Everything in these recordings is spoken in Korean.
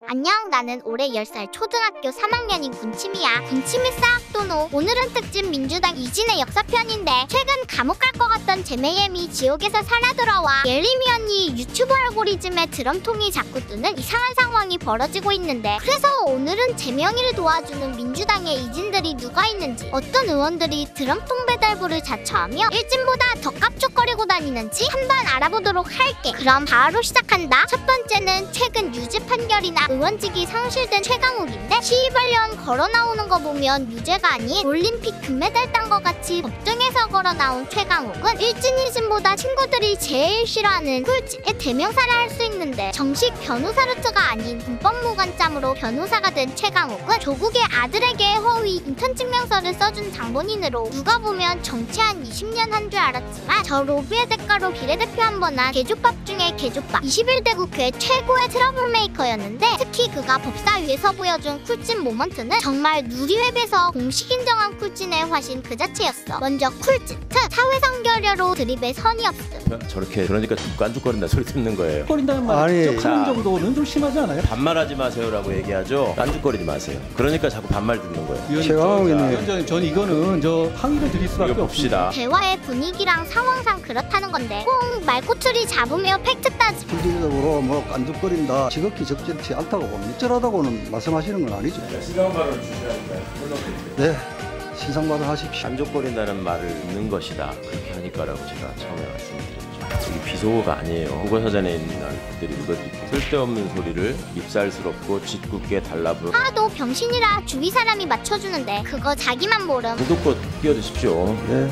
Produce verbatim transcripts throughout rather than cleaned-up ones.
안녕, 나는 올해 열 살 초등학교 삼 학년인 군침이야. 군침이 싹도노. 오늘은 특집 민주당 이진의 역사편인데 최근 감옥 갈 것 같던 제메옘이 지옥에서 살아 돌아와 예림이 언니 유튜브 알고리즘에 드럼통이 자꾸 뜨는 이상한 상황이 벌어지고 있는데, 그래서 오늘은 제명이를 도와주는 민주당의 이진들이 누가 있는지, 어떤 의원들이 드럼통 배달부를 자처하며 일진보다 더 깝죽거리고 다니는지 한번 알아보도록 할게. 그럼 바로 시작한다. 첫 번째는 최근 유죄 판결이나 의원직이 상실된 최강욱인데, 시위관련 걸어 나오는 거 보면 유죄가 아닌 올림픽 금메달 딴 거 같이 법정에서 걸어 나온 최강욱은 일진이진보다 친구들이 제일 싫어하는 꿀찌의 대명사를 할 수 있는데, 정식 변호사 루트가 아닌 문법무관짬으로 변호사가 된 최강욱은 조국의 아들에게 허위 인턴 증명서를 써준 장본인으로 누가 보면 정치 한 이십 년 한 줄 알았지만 저 로비의 대가로 비례대표 한 번 한 개조밥 중에 개조밥. 이십일 대 국회 최고의 트러블 메이커였는데, 특히 그가 법사위에서 보여준 쿨찐 모먼트는 정말 누리웹에서 공식 인정한 쿨찐의 화신 그 자체였어. 먼저 쿨찐 트 사회성 결여로 드립에 선이 없음. 저렇게 그러니까 좀 깐죽거린다 소리 듣는 거예요. 거린다는 말 직접 하는 정도는 좀 심하지 않아요? 반말하지 마세요라고 얘기하죠. 깐죽거리지 마세요. 그러니까 자꾸 반말 듣는 거예요. 최강욱이네. 위원장님, 전 이거는 저 항의를 드릴 수밖에 봅시다. 없습니다. 대화의 분위기랑 상황상 그렇다는 건데 꼭 말꼬투리 잡으며 팩트 따지. 실질적으로 뭐 깐죽거린다, 지극히 적절치 않다고 봅니다. 적절하다고는 말씀하시는 건 아니죠. 신상 발언 주셔야 할까요? 네, 신상 발언 하십시오. 깐죽거린다는 말을 듣는 것이다. 그렇게 하니까라고 제가 처음에 말씀드렸죠. 이게 비속어가 아니에요. 국어사전에 있는 알들이 읽어드릴게요. 쓸데없는 소리를 밉살스럽고 짓궂게 달라붙. 하도 병신이라 주위 사람이 맞춰주는데 그거 자기만 모름. 구독권 끼워드십시오. 네.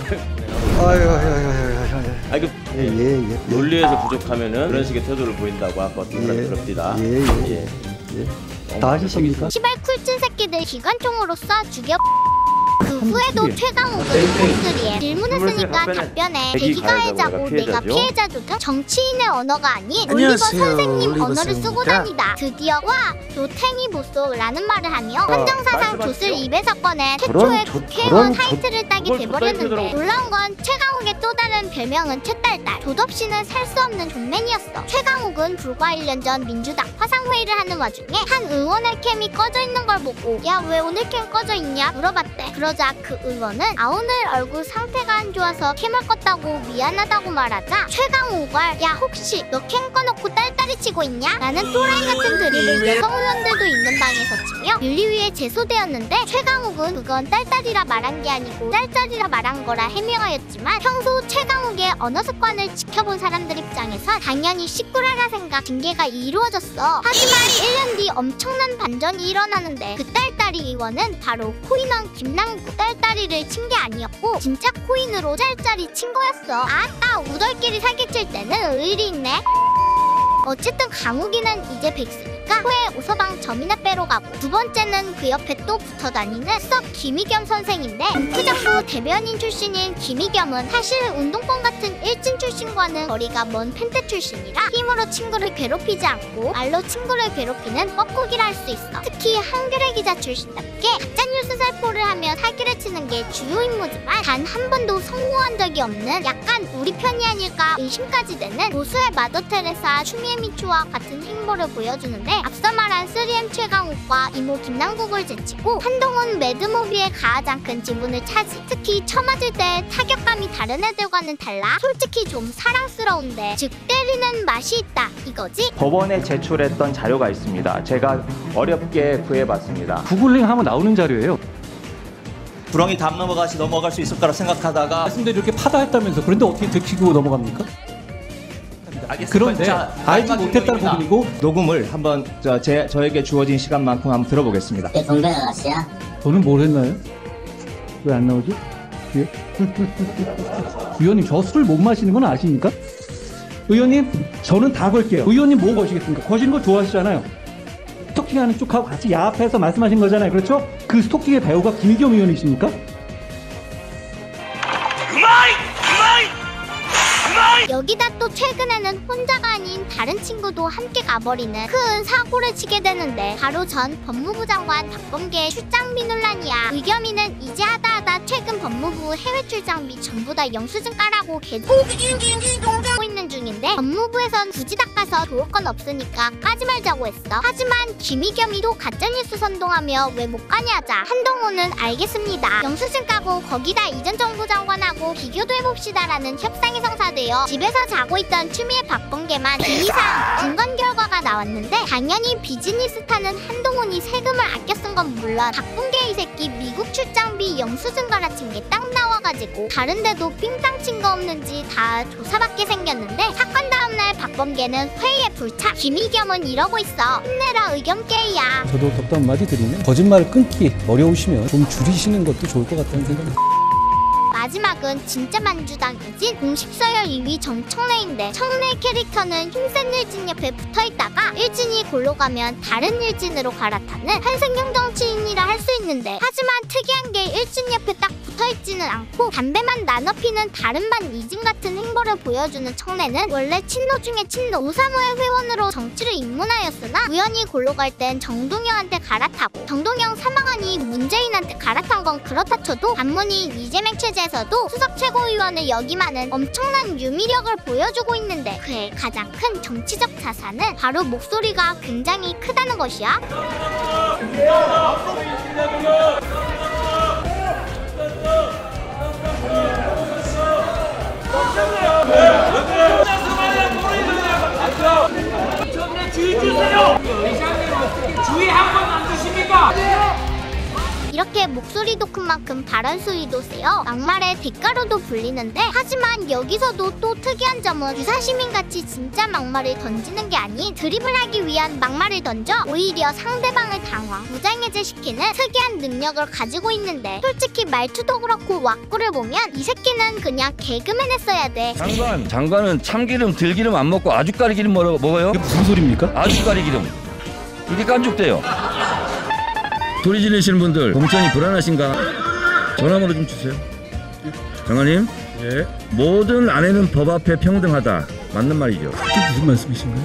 아유, 아유, 아유, 아유, 아유. 아 이거 예, 예, 예. 논리에서 부족하면은 그런 식의 태도를 보인다고 아까 어떤 사람이 예, 그럽디다. 예, 예. 예. 예. 다 하셨습니까? 시발 쿨찐 새끼들 기관총으로 쏴 죽여. 그 후에도 최강욱은 콘스리에 질문했으니까 답변해. 대기 가해자고 내가 피해자도 등 정치인의 언어가 아닌 올리버 선생님 올리버 언어를 쓰고 선생님입니다. 다니다. 드디어 와 노탱이 보소라는 말을 하며 헌정사상 조슬 입에서 꺼낸 최초의 국회의원 타이틀을 따게 돼버렸는데, 놀라운 건 최강욱의 또 다른 별명은 최딸딸. 조덥씨는 살 수 없는 종맨이었어. 최강욱은 불과 일 년 전 민주당 화상회의를 하는 와중에 한 의원의 캠이 꺼져 있는 걸 보고 야 왜 오늘 캠 꺼져 있냐 물어봤대. 그러자 그 의원은 아 오늘 얼굴 상태가 안 좋아서 캠을 껐다고 미안하다고 말하자, 최강욱을 야 혹시 너 캠 꺼놓고 딸딸이 치고 있냐? 라는 또라이 같은 드립을 여성 의원들도 있는 방에서 치며 윤리위에 제소되었는데, 최강욱은 그건 딸딸이라 말한 게 아니고 짤짤이라 말한 거라 해명하였지만, 평소 최강욱의 언어 습관을 지켜본 사람들 입장에선 당연히 시꾸라라 생각 징계가 이루어졌어. 하지만 일 년 뒤 엄청난 반전이 일어나는데, 그 딸딸이 의원은 바로 코인왕 김남국 딸딸이를 친 게 아니었고 진짜 코인으로 짤짤이 친 거였어. 아따 우덜끼리 사기칠 때는 의리 있네. 어쨌든 강욱이는 이제 백수니까 후에 오서방 점이나 빼러 가고, 두 번째는 그 옆에 또 붙어 다니는 수석 김희겸 선생인데, 문크정부 대변인 출신인 김희겸은 사실 운동권 같은 일진 출신과는 거리가 먼 펜트 출신이라 힘으로 친구를 괴롭히지 않고 말로 친구를 괴롭히는 뻐꾸기를 할 수 있어. 특히 한겨레 기자 출신답게 가짜뉴스 살포를 하며 사기를 치는 게 주요 임무지만 단 한 번도 성공한 적이 없는 약간 우리 편이 아닐까 의심까지 되는 보수의 마더테레사 추미애미추와 같은 행보를 보여주는데, 앞서 말한 쓰리엠 최강욱과 이모 김남국을 제치고 한동훈 매드모비에 가하지 않은 지분을 차지. 특히 쳐맞을 때 타격감이 다른 애들과는 달라 솔직히 좀 사랑스러운데, 즉 때리는 맛이 있다 이거지. 법원에 제출했던 자료가 있습니다. 제가 어렵게 구해봤습니다. 구글링 하면 나오는 자료예요. 구렁이 담 넘어가시 넘어갈 수 있을 거라 생각하다가 말씀대로 이렇게 파다했다면서, 그런데 어떻게 들키고 넘어갑니까? 그런데 알지 못했다는 부분이고, 녹음을 한번 저, 제, 저에게 주어진 시간만큼 한번 들어보겠습니다. 동백 아가씨야? 저는 뭘 했나요? 왜 안 나오지? 뒤에? 의원님, 저 술 못 마시는 건 아십니까? 의원님, 저는 다 걸게요. 의원님 뭐 거시겠습니까? 거시는 거 좋아하시잖아요. 스토킹하는 쪽하고 같이 야합해서 말씀하신 거잖아요. 그렇죠? 그 스토킹의 배우가 김희겸 의원이십니까? 여 여기다 또 최근에는 혼자가 아닌 다른 친구도 함께 가버리는 큰 사고를 치게 되는데 바로 전 법무부 장관 박범계의 출장비 논란이야. 의겸이는 이제 하다하다 최근 법무부 해외 출장비 전부 다 영수증 까라고 계속 하고 있는 중인데 법무부에선 굳이 닦아서 좋을 건 없으니까 까지 말자고 했어. 하지만 김의겸이도 가짜뉴스 선동하며 왜 못 까냐자 한동훈은 알겠습니다. 영수증 까고 거기다 이전 정부 장관하고 비교도 해봅시다 라는 협상이 성사되어 집에서 자고 있던 추미애 박범계만 비이상 중간 결과가 나왔는데 당연히 비즈니스 타는 한동훈이 세금을 아껴 쓴 건 물론 박범계 이 새끼 미국 출장비 영수증 갈아친 게 딱 나와가지고 다른데도 삥땅 친 거 없는지 다 조사받게 생겼는데 사건 다음날 박범계는 회의에 불차. 김의겸은 이러고 있어. 힘내라 의겸게이야. 저도 덕담 한마디 드리면 거짓말을 끊기 어려우시면 좀 줄이시는 것도 좋을 것 같다는 생각이 마지막은 진짜 만주당이지 공식 서열 이 위 정청래인데 청래 캐릭터는 힘센 일진 옆에 붙어있다가 일진이 골로 가면 다른 일진으로 갈아타는 한생경 정치인이라 할 수 있는데 하지만 특이한 게 일진 옆에 딱 붙어있지는 않고 담배만 나눠 피는 다른 반 이진 같은 행보를 보여주는 청래는 원래 친노 중에 친노 우사모의 회원으로 정치를 입문하였으나 우연히 골로 갈 땐 정동영한테 갈아타고 정동영 사망하니 문재인한테 갈아탄 건 그렇다 쳐도 반문인 이재명 체제에서도 수석 최고위원을 역임하는 엄청난 유미력을 보여주고 있는데 그의 가장 큰 정치적 자산은 바로 목소리가 굉장히 크다는 것이야. 이렇게 목소리도 큰 만큼 발언 수위도 세요. 막말의 대가로도 불리는데 하지만 여기서도 또 특이한 점은 유사시민같이 진짜 막말을 던지는 게 아닌 드립을하기 위한 막말을 던져 오히려 상대방을 당황, 무장해제시키는 특이한 능력을 가지고 있는데 솔직히 말투도 그렇고 왁구를 보면 이 새끼는 그냥 개그맨 했어야 돼. 장관, 장관은 참기름, 들기름 안 먹고 아주까리 기름 먹어, 먹어요? 이게 무슨 소리입니까? 아주까리 기름 이게 깐죽대요. 소리 지르시는 분들 공천이 불안하신가? 전화번호 좀 주세요. 장관님, 예. 모든 아내는 법 앞에 평등하다 맞는 말이죠? 이게 무슨 말씀이신가요?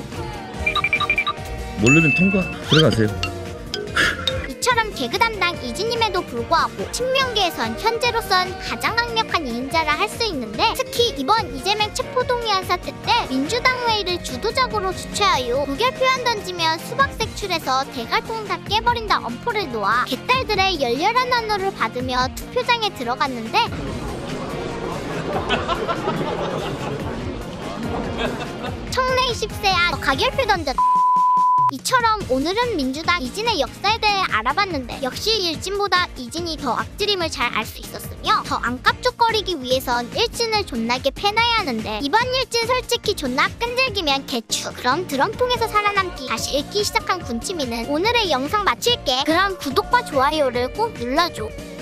모르면 통과 들어가세요. 이처럼 개그 담당 이진임에도 불구하고 친명계에선 현재로선 가장 강력한 이인자라 할 수 있는데 특히 이번 이재명 체포동의안 사태 때 민주당 회의를 주도적으로 주최하여 무결 표현 던지면 수박 색출해서 대갈통 다 깨버린다 엄포를 놓아 개딸들의 열렬한 환호를 받으며 투표장에 들어갔는데 청래 이십 세야 가결표 던졌다. 이처럼 오늘은 민주당 이진의 역사에 대해 알아봤는데 역시 일진보다 이진이 더 악질임을 잘 알 수 있었으며 더 안 깝죽거리기 위해선 일진을 존나게 패놔야 하는데 이번 일진 솔직히 존나 끈질기면 개추. 그럼 드럼통에서 살아남기 다시 읽기 시작한 군치미는 오늘의 영상 마칠게. 그럼 구독과 좋아요를 꼭 눌러줘.